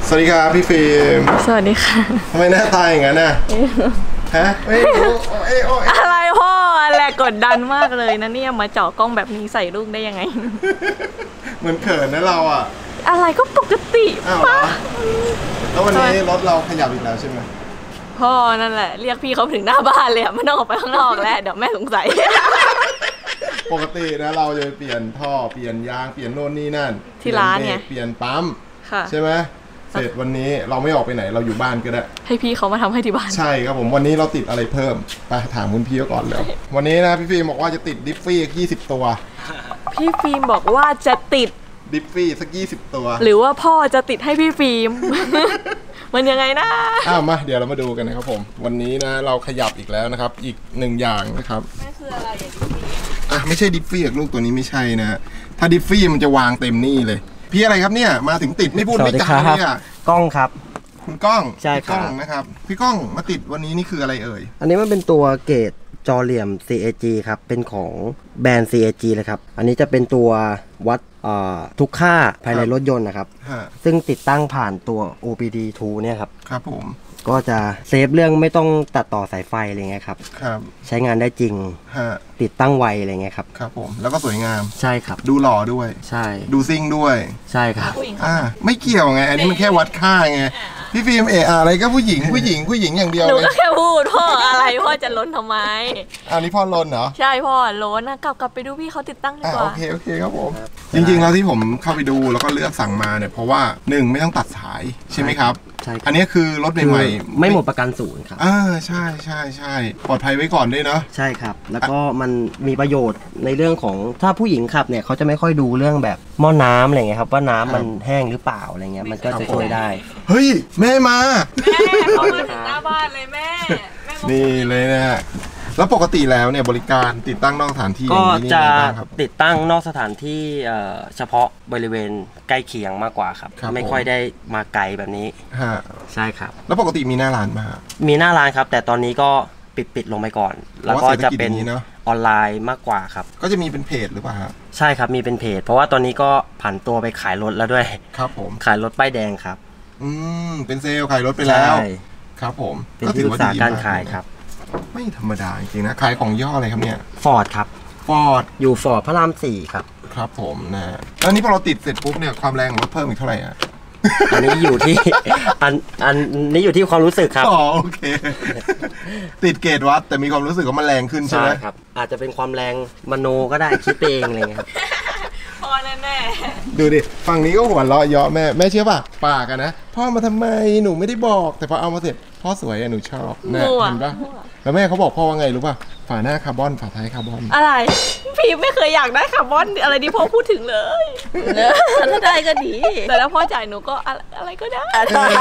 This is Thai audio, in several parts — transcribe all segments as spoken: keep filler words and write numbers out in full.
สวัสดีครับพี่ฟิล์มสวัสดีค่ะทำไมหน้าตาอย่างนั้นน่ะฮะไม่รู้อะไรพ่ออะไรกดดันมากเลยนะเนี่ยมาเจาะกล้องแบบนี้ใส่ลูกได้ยังไงเหมือนเขินนะเราอ่ะอะไรก็ปกติป่ะแล้ววันนี้รถเราขยับอีกแล้วใช่ไหมพ่อนั่นแหละเรียกพี่เขาถึงหน้าบ้านเลยไม่ต้องออกไปข้างนอกแล้วเดี๋ยวแม่สงสัยปกตินะเราจะเปลี่ยนท่อเปลี่ยนยางเปลี่ยนโน่นนี่นั่นที่ร้านเนี่ยเปลี่ยนปั๊มใช่ไหมเสร็จวันนี้เราไม่ออกไปไหนเราอยู่บ้านก็ได้ให้พี่เขามาทำให้ที่บ้านใช่ครับผมวันนี้เราติดอะไรเพิ่มไปถามคุณพี่ก่อนเลยวันนี้นะพี่ฟิล์มบอกว่าจะติดดิฟฟี่ยี่สิบตัวพี่ฟิล์มบอกว่าจะติดดิฟฟี่สักยี่สิบตัวหรือว่าพ่อจะติดให้พี่ฟิล์มมันยังไงนะอ้าวมาเดี๋ยวเรามาดูกันนะครับผมวันนี้นะเราขยับอีกแล้วนะครับอีกหนึ่งอย่างนะครับนั่นคืออะไรอย่างนี้อ่ะไม่ใช่ดิฟฟี่ลูกตัวนี้ไม่ใช่นะถ้าดิฟฟี่มันจะวางเต็มนี่เลยพี่อะไรครับเนี่ยมาถึงติดไม่พูดไม่จาเลยอ่ะกล้องครับคุณก้องใช่ครับกล้องนะครับพี่ก้องมาติดวันนี้นี่คืออะไรเอ่ยอันนี้มันเป็นตัวเกจจอเหลี่ยม ซี เอ จี ครับเป็นของแบรนด์ ซี เอ จี เลยครับอันนี้จะเป็นตัววัดทุกค่าภายในรถยนต์นะครับซึ่งติดตั้งผ่านตัว โอ พี ดี ทู เนี่ยครับครับผมก็จะเซฟเรื่องไม่ต้องตัดต่อสายไฟอะไรเงี้ยครับครับใช้งานได้จริงติดตั้งไวอะไรเงี้ยครับครับผมแล้วก็สวยงามใช่ครับดูหล่อด้วยใช่ดูซิ่งด้วยใช่ครับอ่าไม่เกี่ยวไงอันนี้มันแค่วัดค่าไงพี่ฟิล์มเอออะไรก็ผู้หญิงผู้หญิงผู้หญิงอย่างเดียวเลยหนูก็แค่พูดพ่ออะไรพ่อจะล้นทำไมอันนี้พ่อล้นเหรอใช่พ่อล้นนะกลับกลับไปดูพี่เขาติดตั้งดีกว่าโอเคโอเคครับผมจริงๆแล้วที่ผมเข้าไปดูแล้วก็เลือกสั่งมาเนี่ยเพราะว่าหนึ่งไม่ต้องตัดสายใช่ไหมครับใช่อันนี้คือรถใหม่ๆไม่หมดประกันศูนย์ครับอ่าใช่ใช่ใช่ปลอดภัยไว้ก่อนด้วยเนาะใช่ครับแล้วก็มันมีประโยชน์ในเรื่องของถ้าผู้หญิงขับเนี่ยเขาจะไม่ค่อยดูเรื่องแบบหม้อน้ำอะไรเงี้ยครับว่าน้ำมันแห้งหรือเปล่าอะไรเงี้ยมันก็จะช่วยได้เฮ้ยแม่มาแม่เขามาถึงหน้าบ้านเลยแม่นี่เลยนะฮะแล้วปกติแล้วเนี่ยบริการติดตั้งนอกสถานที่ก็จะติดตั้งนอกสถานที่เฉพาะบริเวณใกล้เคียงมากกว่าครับไม่ค่อยได้มาไกลแบบนี้ใช่ครับแล้วปกติมีหน้าร้านมามีหน้าร้านครับแต่ตอนนี้ก็ปิดปิดลงไปก่อนแล้วก็จะเป็นออนไลน์มากกว่าครับก็จะมีเป็นเพจหรือเปล่าใช่ครับมีเป็นเพจเพราะว่าตอนนี้ก็ผันตัวไปขายรถแล้วด้วยครับผมขายรถป้ายแดงครับอืมเป็นเซลล์ขายรถไปแล้วครับผมเป็นที่ปรึกษาการขายครับไม่ธรรมดาจริงๆนะขายของย่ออะไรครับเนี่ยฟอร์ดครับฟอร์ดอยู่ฟอร์ดพระรามสี่ครับครับผมนะแล้วนี้พอเราติดเสร็จปุ๊บเนี่ยความแรงของรถเพิ่มอีกเท่าไหร่อ่ะอันนี้อยู่ที่อันอันนี้อยู่ที่ความรู้สึกครับอ๋อโอเคติดเกจวัดแต่มีความรู้สึกว่ามันแรงขึ้นใช่ไหมครับอาจจะเป็นความแรงมโนก็ได้คิดเองอะไรเงี้ยครับพอแน่ๆดูดิฝั่งนี้ก็หัวเราะเยาะแม่แม่เชื่อป่ะปากกันนะพ่อมาทำไมหนูไม่ได้บอกแต่พอเอามาเสร็จพ่อสวยอะหนูชอบนะเห็นป่ะแล้วแม่เขาบอกพ่อว่าไงรู้ป่ะฝาหน้าคาร์บอนฝาท้ายคาร์บอนอะไรพี่ไม่เคยอยากได้คาร์บอนอะไรที่พ่อพูดถึงเลยถ้าได้ก็ดีแต่แล้วพ่อจ่ายหนูก็อะไรก็ได้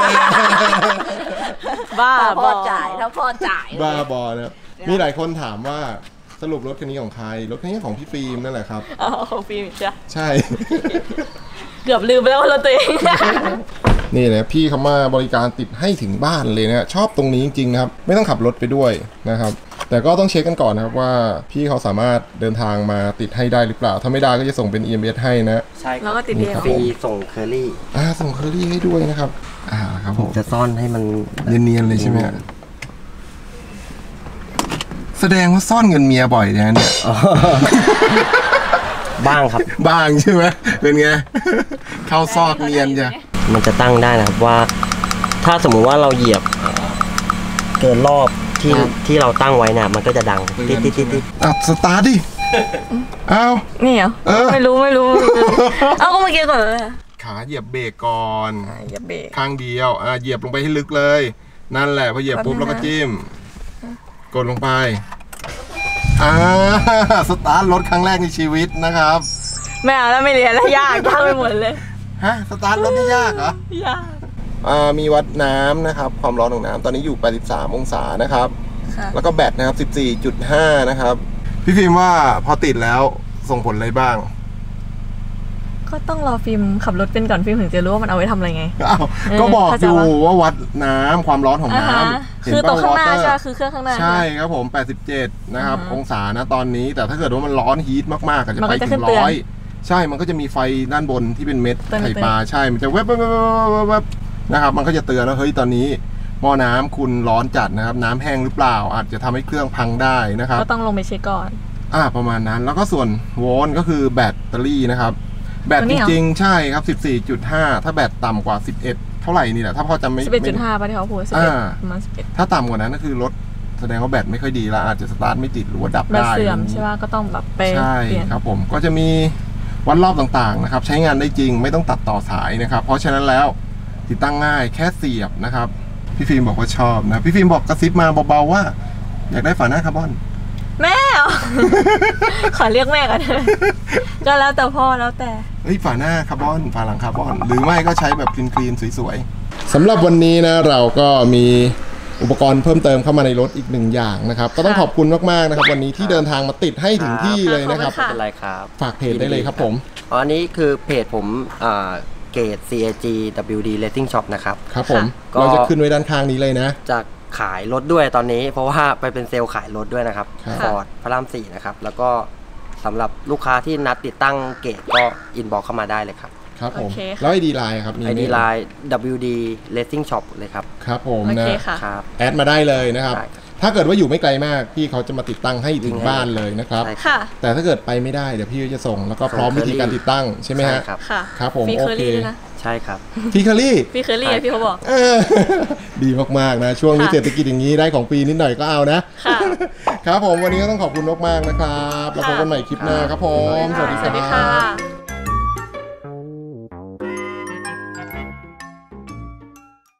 บ้าพ่อจ่ายถ้าพ่อจ่ายบ้าบอนะมีหลายคนถามว่าสรุปรถคันนี้ของใครรถคันนี้ของพี่ฟิล์มนั่นแหละครับอ๋อของฟิล์มจ้ะใช่เกือบลืมไปแล้วว่ารถตัวเองนี่นะพี่เขามาบริการติดให้ถึงบ้านเลยนะชอบตรงนี้จริงๆนะครับไม่ต้องขับรถไปด้วยนะครับแต่ก็ต้องเช็คกันก่อนนะครับว่าพี่เขาสามารถเดินทางมาติดให้ได้หรือเปล่าถ้าไม่ได้ก็จะส่งเป็น อี เอ็ม เอส ให้นะใช่แล้วก็ติดฟรีส่งเคอรี่อ่าส่งเคอรี่ให้ด้วยนะครับอ่าครับผมจะซ่อนให้มันเนียนๆเลยใช่ไหมแสดงว่าซ่อนเงินเมียบ่อยนะเนี่ยบ้างครับบ้างใช่ไหมเป็นไงเข้าซอกเนียนจ้ะมันจะตั้งได้นะครับว่าถ้าสมมุติว่าเราเหยียบเกินรอบที่ที่เราตั้งไว้เนี่ยมันก็จะดังติดติดติดติดอ่ะสตาร์ทดิเอานี่เหรอไม่รู้ไม่รู้เอาก็เมื่อกี้ก่อนขาเหยียบเบรกก่อนเหยียบเบรกข้างเดียวอ่ะเหยียบลงไปให้ลึกเลยนั่นแหละพอเหยียบปุ๊บแล้วก็จิ้มกดลงไปอ่าสตาร์ทรถครั้งแรกในชีวิตนะครับไม่เอาแล้วไม่เรียนแล้วยากยากไปหมดเลยฮะสตาร์ทรถนี่ยากเหรอยากอ่ามีวัดน้ำนะครับความร้อนของน้ำตอนนี้อยู่แปดสิบสามองศานะครับแล้วก็แบตนะครับ สิบสี่จุดห้า นะครับพี่ฟิล์มว่าพอติดแล้วส่งผลอะไรบ้างก็ต้องรอฟิล์มขับรถเป็นก่อนฟิล์มถึงจะรู้ว่ามันเอาไว้ทำอะไรไงก็บอกอยู่ว่าวัดน้ำความร้อนของน้ำคือตรงข้างหน้าใช่คือเครื่องข้างหน้าใช่ครับผมแปดสิบเจ็ดนะครับองศานะตอนนี้แต่ถ้าเกิดว่ามันร้อนฮีทมากๆก็จะไปถึงร้อยใช่มันก็จะมีไฟด้านบนที่เป็นเม็ดไข่ปลาใช่มันจะแวบแวบแวบนะครับมันก็จะเตือนว่าเฮ้ยตอนนี้หม้อน้ำคุณร้อนจัดนะครับน้ำแห้งหรือเปล่าอาจจะทำให้เครื่องพังได้นะครับก็ต้องลงไปเช็คก่อนอ่าประมาณนั้นแล้วก็ส่วนโวลต์ก็คือแบตเตอรี่นะครับแบตจริงๆใช่ครับ สิบสี่จุดห้า ถ้าแบตต่ำกว่าสิบเอ็ดเท่าไหร่นี่แหละถ้าพ่อจำไม่สิบเอ็ดจุดห้า ป่ะที่เขาพูดสิบเอ็ดประมาณสิบเอ็ดถ้าต่ำกว่านั้นก็คือรถแสดงว่าแบตไม่ค่อยดีแล้วอาจจะสตาร์ทไม่ติดหรือว่าดับได้แบตเสื่อมใช่ป่ะก็ต้องแบบไปใช่ครับผมก็จะมีวัดรอบต่างๆนะครับใช้งานได้จริงไม่ต้องตัดต่อสายนะครับเพราะฉะนั้นแล้วติดตั้งง่ายแค่เสียบนะครับพี่ฟิล์มบอกว่าชอบนะพี่ฟิล์มบอกกระซิบมาเบาๆว่าอยากได้ฝาหน้าคาร์บอนแม่ขอเรียกแม่กันก็แล้วแต่พ่อแล้วแต่เฮ้ยฝาหน้าคาร์บอนฝาหลังคาร์บอนหรือไม่ก็ใช้แบบคลีนๆสวยๆสำหรับวันนี้นะเราก็มีอุปกรณ์เพิ่มเติมเข้ามาในรถอีกหนึ่งอย่างนะครับก็ต้องขอบคุณมากๆนะครับวันนี้ที่เดินทางมาติดให้ถึงที่เลยนะครับไม่เป็นไรครับฝากเพจได้เลยครับผมอันนี้คือเพจผมเกต ซี เอ จี ดับเบิลยู ดี Racing Shop นะครับครับผมเราจะขึ้นไว้ด้านข้างนี้เลยนะจะขายรถด้วยตอนนี้เพราะว่าไปเป็นเซลล์ขายรถด้วยนะครับฟอร์ดพระรามสี่นะครับแล้วก็สำหรับลูกค้าที่นัดติดตั้งเกตก็อินบ็อกเข้ามาได้เลยครับครับผมแล้วไอดีไลน์ครับไอดีไลน์ ดับเบิลยู ดี Racing Shop เลยครับครับผมนะแอดมาได้เลยนะครับถ้าเกิดว่าอยู่ไม่ไกลมากพี่เขาจะมาติดตั้งให้ถึงบ้านเลยนะครับแต่ถ้าเกิดไปไม่ได้เดี๋ยวพี่จะส่งแล้วก็พร้อมวิธีการติดตั้งใช่ไหมฮะครับผมโอเคใช่ครับพี่เคอรี่พี่เคอรี่พี่เขาบอกดีมากๆนะช่วงนี้เศรษฐกิจอย่างนี้ได้ของปีนิดหน่อยก็เอานะครับผมวันนี้ก็ต้องขอบคุณมากๆนะครับแล้วพบกันใหม่คลิปหน้าครับผมสวัสดีครับ